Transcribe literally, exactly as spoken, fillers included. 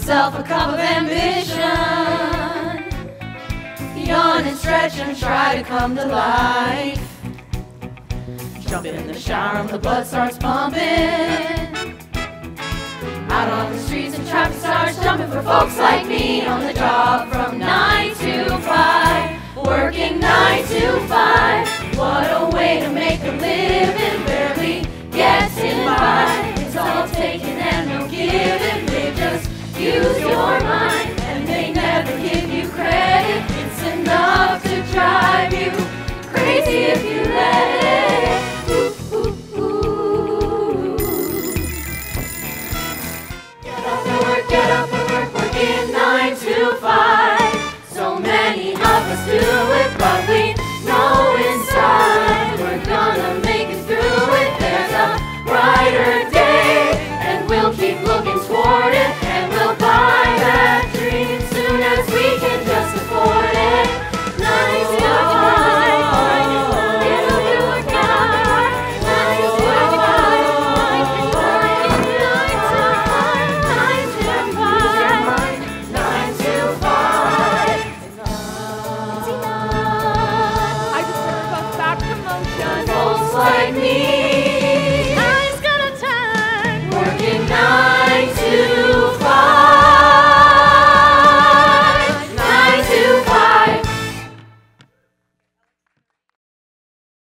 yourself a cup of ambition. Yawn and stretch and try to come to life. Jump in the shower and the blood starts pumping. Out on the streets and traffic starts jumping for folks like me on the job from nine to five. Working nine to five. What a way to make a living.